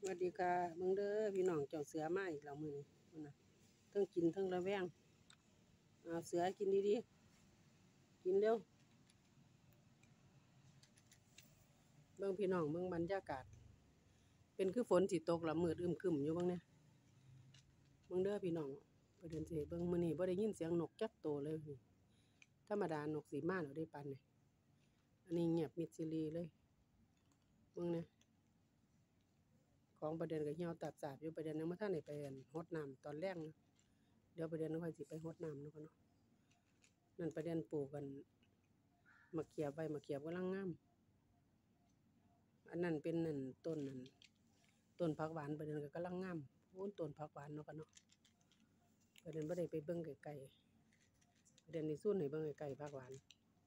วัสดีค่ะมึงเด้อพี่น้องเจ้าเสือมาอีกแล้วมื้อนี้นะเทั้งกินเทั้งระแวงเอาเสือกินดีๆกินเร็วเบิ่งพี่น้องเบิ่งบรรยากาศเป็นคือฝนสิตกละมืดอึมครึมอยู่เบิ่งเนี่ยมึงเด้อพี่น้องประเด็นสิเบิ่งมื้อนี้บ่ได้ยินเสียงนกจักโตวเลยธรรมดานกสิมาแล้วได้ปานนี้อันนี้เงียบมิดซิลีเลยเบิ่งเนี่ยของประเด็นก็เหี่ยวตัดสาบอยู่ประเด็นยังบ่ทันได้ไปรดน้ำตอนแลงนะเดี๋ยวประเด็นค่อยสิไปรดน้ำเนาะค่ะเนาะนั่นประเด็นปลูกกันมะเขือไว้มะเขือกำลังงามอันนั้นเป็นนั่นต้นผักหวานประเด็นก็กำลังงามโอ้ต้นผักหวานเนาะค่ะเนาะประเด็นบ่ได้ไปเบิ่งไกลๆประเด็นนี่ซุ่นให้เบิ่งไกลๆผักหวาน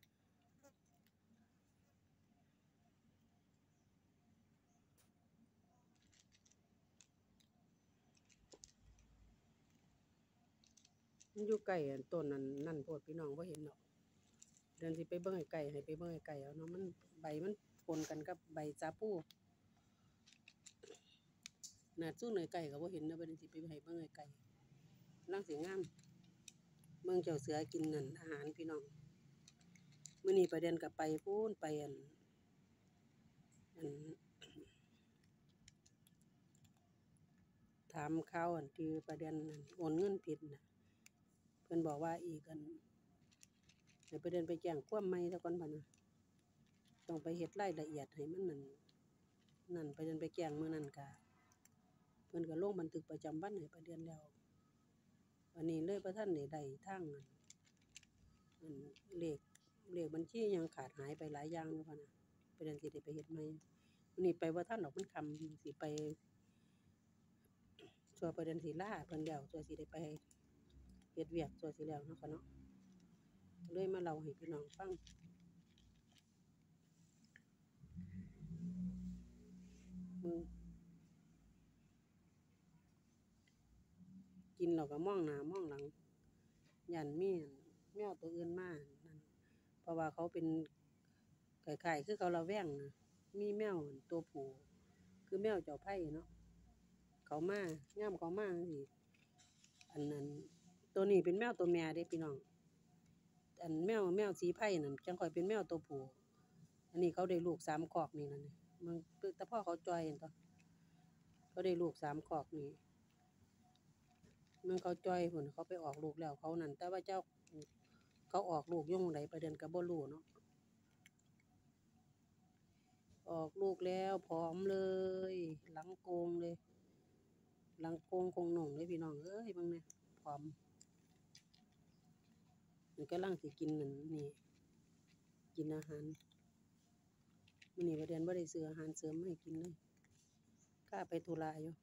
มันอยู่ใกล้อันต้นนั่นโพดพี่น้องบ่เห็นดอกเดินสิไปเบิ่งไกลๆให้ไปเบิ่งไกลๆเอาเนาะมันใบมันปนกันกับใบชาพูน่าซุ่นไกลๆก็บ่เห็นเด้อประเด็นสิไปให้เบิ่งไกลๆกำลังสิงามเบิ่งเจ้าเสือกินนั่นอาหารพี่น้องมื้อนี้ประเด็นก็ไปพู้นไปอันถามข่าวอันที่ประเด็นโอนเงินผิดน่ะเพิ่นบอกว่าอีกให้ประเด็นไปแจ้งความใหม่ซะก่อนบัดน่ะต้องไปเฮ็ดรายละเอียดให้มันนั่นประเด็นไปแจ้งมื้อนั้นก็เพิ่นก็ลงบันทึกประจำวันให้ประเด็นแล้ววันนี้เลยบ่ทันได้ทางอันเลขบัญชียังขาดหายไปหลายอย่างอยู่คั่นน่ะประเด็นสิได้ไปเฮ็ดใหม่มื้อนี้ไปบ่ทันดอกมันค่ำสิไปชั่วประเด็นสิลาเพิ่นแล้วชั่วสิได้ไปเฮ็ดเวียกชั่วสิแล้วเนาะค่ะเนาะเลยมาเล่าให้พี่น้องฟังมึงกินแล้วก็มองหน้ามองหลังย้านมีแมวตัวอื่นมานั่นเพราะว่าเขาเป็นคล้ายๆคือเขาระแวงน่ะมีแมวตัวผู้คือแมวเจ้าไผเนาะเขามายามเขามาจั่งซี้อันนั้นตัวนี้เป็นแมวตัวแม่เด้พี่น้องอันแมวสีไผ่นั่นจังค่อยเป็นแมวตัวผู้อันนี้เขาได้ลูก3คอกนี่ล่ะนี่มึงแต่พ่อเขาจ่อยนั่นตั่วเขาได้ลูก3คอกนี่มันเขาจ่อยพุ่นเขาไปออกลูกแล้วเขานั่นแต่ว่าเจ้าเขาออกลูกอยู่หม้องใดประเด็นก็บ่รู้เนาะออกลูกแล้วผอมเลยหลังโกงเลยหลังโกงคงหน่งเลยพี่น้องเอ้ยเบิ่งแหน่ผอมมันกำลังสิกินนั่นนี่กินอาหารมื้อนี้ประเด็นบ่ได้ซื้ออาหารเสริมมาให้กินเลยข้าไปธุระอยู่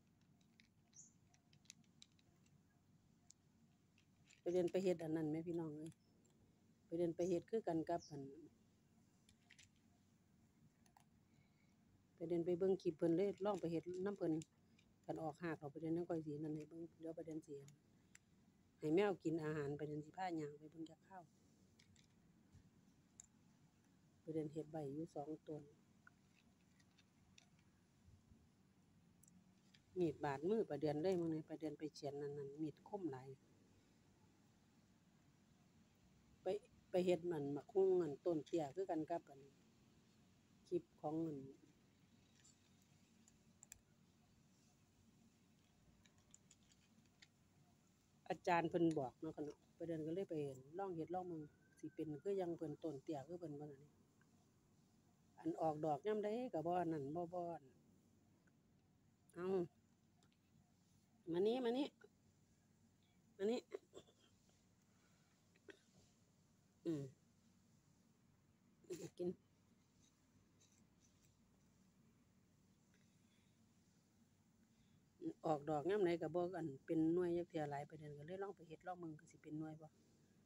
ประเด็นไปเฮ็ดอันนั้นแหมพี่น้องเอ้ยประเด็นไปเฮ็ดคือกันกับอันประเด็นไปเบิ่งคลิปเพิ่นเลยลองไปเฮ็ดนำเพิ่นคันออกหากเอาประเด็นจั่งค่อยสินั่นให้เบิ่งเดี๋ยวประเด็นสิให้แมวกินอาหารประเด็นสิพาย่างไปเบิ่งจักคราวประเด็นเฮ็ดไว้อยู่2ต้นมีดบาดมือประเด็นเลยมื้อนี้ประเด็นไปเฉือนนั่นมีดคมหลายไปเฮ็ดนั่นบักฮุ่งอันต้นเตี้ยคือกันกับอันคลิปของอันอาจารย์เพิ่นบอกเนาะค่ะเนาะประเด็นก็เลยไปลองเฮ็ดลองเบิ่งสิเป็นคือจั่งเพิ่นต้นเตี้ยคือเพิ่นบ่นั่นอันออกดอกยามใดก็บ่นั่นบ่อันเอามานี่มานี่อืมกินออกดอกยามใดก็บ่อันเป็นหน่วยจักเทื่อหลายประเด็นก็เลยลองไปเฮ็ดลองเบิ่งก็สิเป็นหน่วยบ่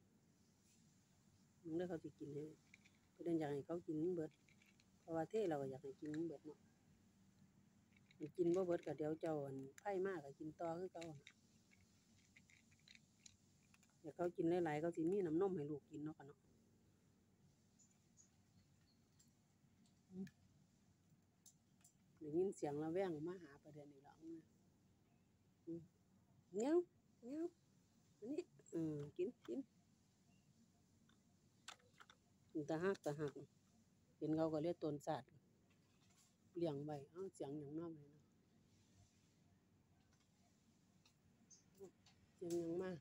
มึงเด้อเขาสิกินให้ประเด็นอยากให้เขากินเบิดเพราะว่าเทเราก็อยากให้กินเบิดเนาะคันกินบ่เบิดก็เดี๋ยวเจ้าอันไผมาก็กินต่อคือเก่าอยากเขากินหลายๆเขาสิมีน้ำนมให้ลูกกินเนาะค่ะเนาะได้ยินเสียงระแวงมาหาประเดี๋ยวนี้แล้วเงี้ยวเงี้ยวอันนี้กินตาหักเป็นเขาก็เรียกตนสัตว์เลี้ยงไว้เสียงอย่างน้อยเลยนะเสียงอย่างมาก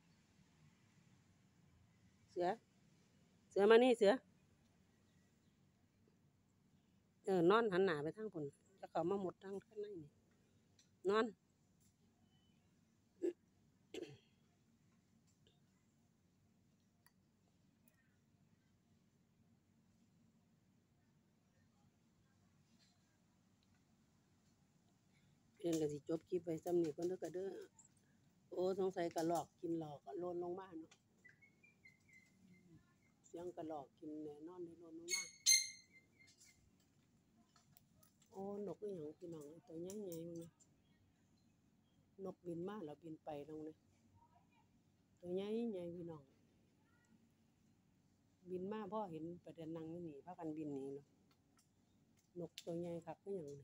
เสือมานี่เสือนอนหันหน้าไปทางคนแล้วเขามาหมดทางข้างในนี่นอนเพื่อนก็สิจบคลิปไว้ซ้ำนี่เพิ่นเด้อก็เด้อโอ้สงสัยกระรอกกินหลอกก็โลนลงมาเนาะเสียงกระรอกกินแน่นอนได้โลนลงมาโอ้นกอีหยังพี่น้องตัวใหญ่ๆมันนกบินมาแล้วบินไปตรงนี้ตัวใหญ่พี่น้องบินมาพ่อเห็นประเด็นนั่งอยู่นี่พากันบินหนีเนาะนกตัวใหญ่คักคือหยังนี่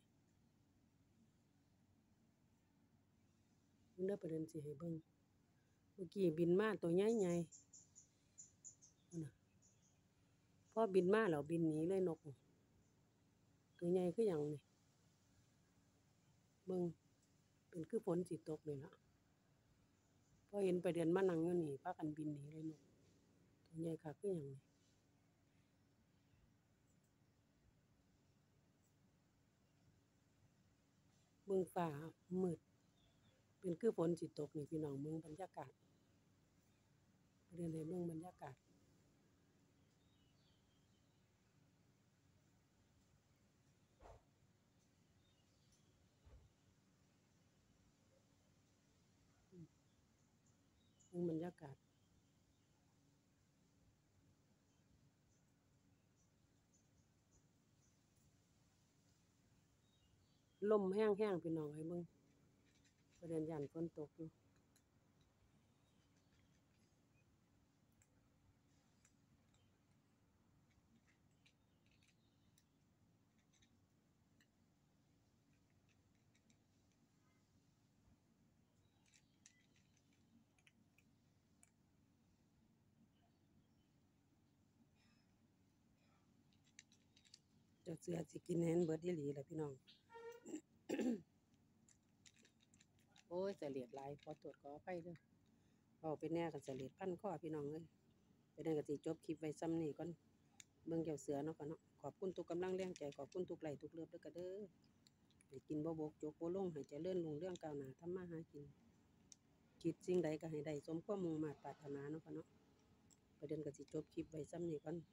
มันเด้อประเด็นสิให้เบิ่งเมื่อกี้บินมาตัวใหญ่นั่นน่ะพอบินมาแล้วบินหนีเลยนกตัวใหญ่คือหยังนี่เบิ่งเป็นคือฝนสิตกนี่ล่ะพอเห็นประเด็นมานั่งอยู่นี่พากันบินหนีเลยนกตัวใหญ่คักคือหยังนี่เบิ่งฟ้ามืดเป็นคือฝนสิตกนี่พี่น้องเบิ่งบรรยากาศประเด็นให้เบิ่งบรรยากาศเบิ่งบรรยากาศลมแห้งๆพี่น้องให้เบิ่งประเด็นย้านฝนตกอยู่เจ้าเสือสิกินให้มันเบิดอีหลีล่ะพี่น้อง โอ้ยเสลียดหลายขอโทษขออภัยเด้อเอาไปแน่กันเสลียดพันคอพี่น้องเอ้ยไปนั่นก็สิจบคลิปไว้ซ้ำนี่ก่อนเบิ่งเจ้าเสือเนาะค่ะเนาะขอบคุณทุกกำลังแรงใจขอบคุณทุกไลค์ทุกเลิฟเด้อก็เด้อให้กินบ่บกจกบ่ลงให้เจริญรุ่งเรืองก้าวหน้าทำมาหากินคิดสิ่งใดก็ให้ได้สมความมุ่งมา่ปรารถนาเนาะค่ะเนาะประเด็นก็สิจบคลิปไว้ซ้ำนี่ก่อน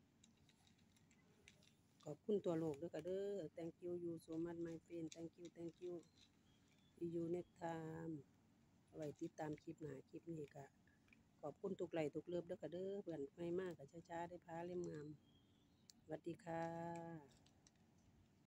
ขอบคุณตัวโลกเด้อก็เด้อ thank you so much my friend thank you see you next time เอาไว้ติดตามคลิปหน้าคลิปนี้ก็ขอบคุณทุกไลค์ทุกเลิฟเด้อก็เด้อเพื่อนใหม่มากก็ช้าๆได้พาเล่มงามสวัสดีค่ะ